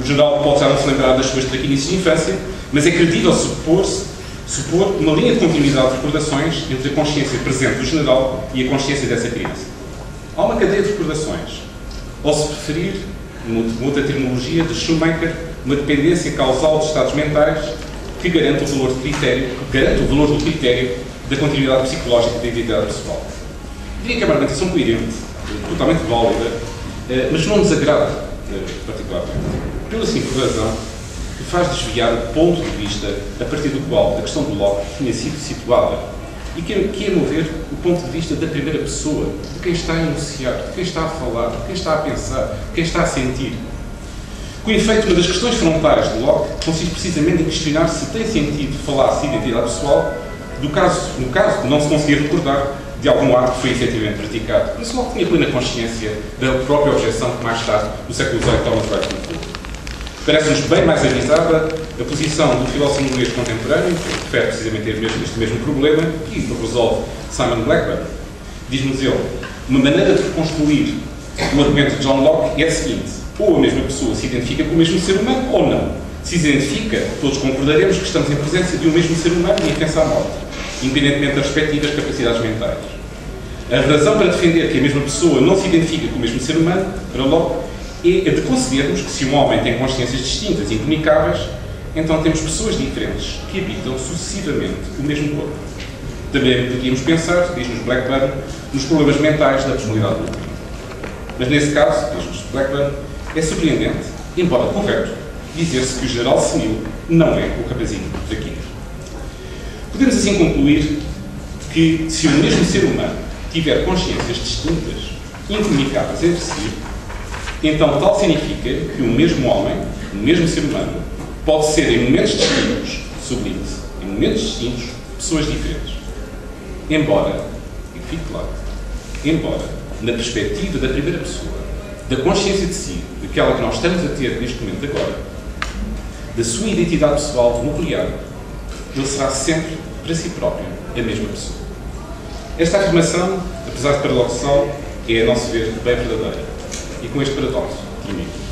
geral pode já não se lembrar das suas traquinices de infância, mas é credível supor uma linha de continuidade de recordações entre a consciência presente do general e a consciência dessa criança. Há uma cadeia de recordações, ou se preferir, uma outra terminologia de Schumacher, uma dependência causal de estados mentais que garante o valor do critério da continuidade psicológica da identidade pessoal. Diria que é uma argumentação coerente, totalmente válida, mas não nos agrada particularmente, pela simples razão que faz desviar o ponto de vista a partir do qual a questão do Locke tinha sido situada e que, a meu ver, o ponto de vista da primeira pessoa, de quem está a enunciar, de quem está a falar, de quem está a pensar, de quem está a sentir. Com efeito, uma das questões frontais de Locke consiste precisamente em questionar se tem sentido falar-se de identidade pessoal no caso de não se conseguir recordar de algum ato que foi efetivamente praticado. Mas Locke tinha plena consciência da própria objeção que mais tarde, no século XVIII, Thomas Wright colocou. Parece-nos bem mais avisada a posição do filósofo inglês contemporâneo, que refere precisamente este mesmo problema, e o resolve Simon Blackburn. Diz-nos ele, uma maneira de reconstruir o argumento de John Locke é a seguinte: ou a mesma pessoa se identifica com o mesmo ser humano, ou não. Se se identifica, todos concordaremos que estamos em presença de um mesmo ser humano e em pensa à morte, independentemente das respectivas capacidades mentais. A razão para defender que a mesma pessoa não se identifica com o mesmo ser humano, para Locke, é a de concebermos que se um homem tem consciências distintas e incomunicáveis, então temos pessoas diferentes que habitam sucessivamente o mesmo corpo. Também podíamos pensar, diz-nos Blackburn, nos problemas mentais da personalidade humana. Mas nesse caso, diz-nos Blackburn, é surpreendente, embora correto, dizer-se que o general senil não é o rapazinho daqui. Podemos assim concluir que se o mesmo ser humano tiver consciências distintas, incomunicáveis entre si, então tal significa que o mesmo homem, o mesmo ser humano, pode ser em momentos distintos, sublinhe-se, em momentos distintos, pessoas diferentes. Embora, e fique claro, embora, na perspectiva da primeira pessoa, da consciência de si, daquela que nós estamos a ter neste momento agora, da sua identidade pessoal nuclear, ele será sempre, para si próprio, a mesma pessoa. Esta afirmação, apesar de paradoxal, é, a nosso ver, bem verdadeira. E com este paradoxo, termino.